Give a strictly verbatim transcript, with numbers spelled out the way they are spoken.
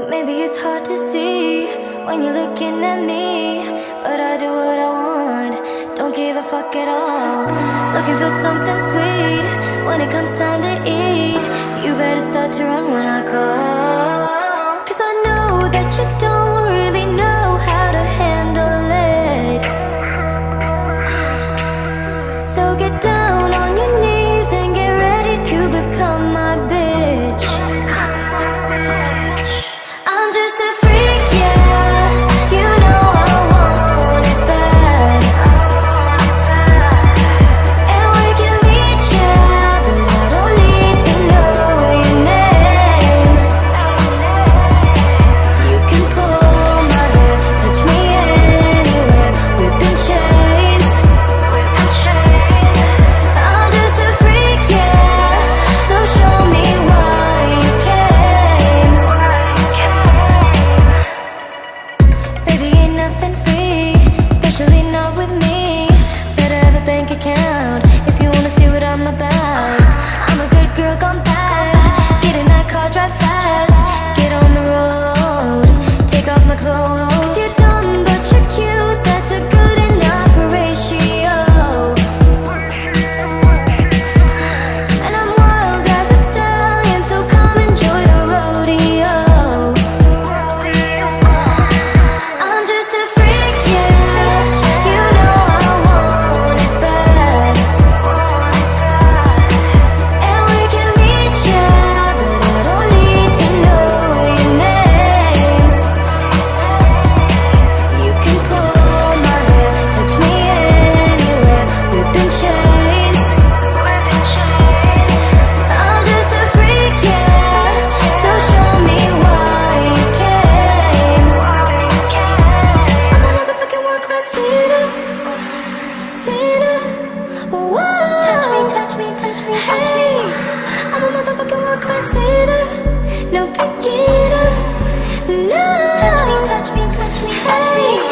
Maybe it's hard to see when you're looking at me, but I do what I want, don't give a fuck at all. Looking for something sweet when it comes time to eat. You better start to run when I call, 'cause I know that you don't really know how to handle it. So get down on your knees and get ready to become my bitch. I'm just a freak, yeah, you know I want it bad. And we can meet, yeah, but I don't need to know your name. You can pull my hair, touch me anywhere, whipping chains. I'm just a freak, yeah, so show me why you came. Baby, ain't nothing free, especially not with me. Better have a bank account if you wanna see what I'm about. I'm a good girl gone bad. Get in that car, drive fast, get on the road, take off my clothes. 'Cause you're dumb but you're cute, that's a good enough ratio. And I'm wild as a stallion, so come enjoy the rodeo. I'm just a freak, yeah, you know I want it bad. And we can meet, yeah, but I don't need to know your name. You can pull my hair, touch me anywhere, whipping chains. I'm just a freak, yeah, so show me why you came. I'm a motherfucking world-class sinner, sinner. Whoa. Touch me, touch me, touch me, touch me. I'm a motherfucking world-class sinner, no beginner, no. Touch me, touch me, touch me, touch me.